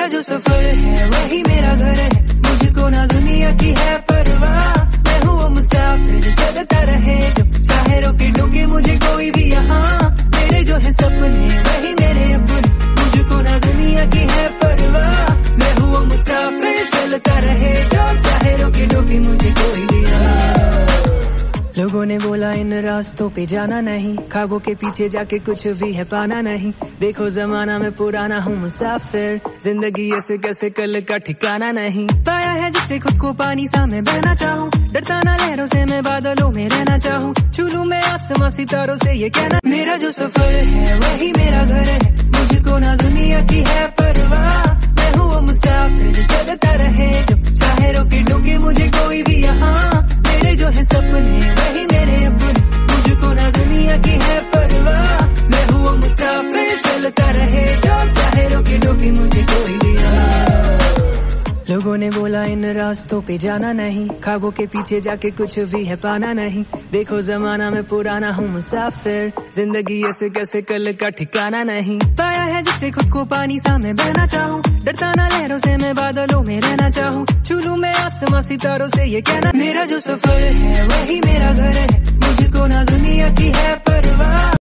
जो सफर है वही मेरा घर है, मुझको ना दुनिया की है परवाह। मैं हूँ वो मुसाफिर चलता रहे जो चाहे रोके टोके मुझे कोई भी यहाँ। मेरे जो है सपने वही मेरे अपने, मुझको ना दुनिया की है परवाह। मैं हूँ वो मुसाफिर चलता रहे जो चाहे रोके टोके मुझे कोई भी यहाँ। लोगों ने बोला इन रास्तों पे जाना नहीं, ख्वाबों के पीछे जाके कुछ भी है पाना नहीं। देखो जमाना में पुराना हूँ मुसाफिर, जिंदगी ऐसे कैसे कल का ठिकाना नहीं। पाया है जिससे खुद को पानी सा मैं बहना चाहूँ, डरता ना लहरों से मैं बादलों में रहना चाहूँ। छू लूं मैं आसमां सितारों से ये कहना, मेरा जो सफर है वही मेरा घर है, मुझको ना दुनिया की है परवाह। मैं हूँ वो मुसाफिर चलता रहे जो चाहे रोके टोके मुझे कोई भी यहाँ। मेरे जो है सपने वही मेरे अपने, मुझको ना दुनिया की है परवाह। मैं हूँ वो मुसाफिर चलता रहे जो चाहे रोके टोके मुझे कोई भी यहाँ। लोगों ने बोला इन रास्तों पे जाना नहीं, ख्वाबों के पीछे जाके कुछ भी है पाना नहीं। देखो जमाना में पुराना हूँ मुसाफिर, जिंदगी ऐसे कैसे कल का ठिकाना नहीं। पाया है जिससे खुद को पानी सा मैं बहना चाहूँ, डरता ना लहरों से मैं बादलों में रहना चाहूँ। छू लूं मैं आसमां सितारों से ये कहना, मेरा जो सफर है वही मेरा घर है, मुझको ना दुनिया की है परवाह।